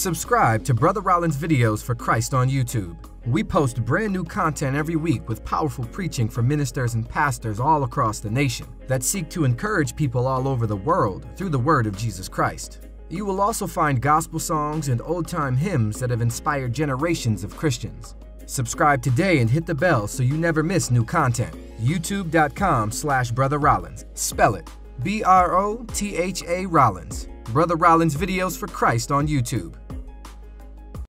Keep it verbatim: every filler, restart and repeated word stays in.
Subscribe to Brother Rollins Videos for Christ on YouTube. We post brand new content every week with powerful preaching from ministers and pastors all across the nation that seek to encourage people all over the world through the word of Jesus Christ. You will also find gospel songs and old-time hymns that have inspired generations of Christians. Subscribe today and hit the bell so you never miss new content. YouTube dot com slash Brother Rollins. Spell it B R O T H A Rollins. Brother Rollins Videos for Christ on YouTube.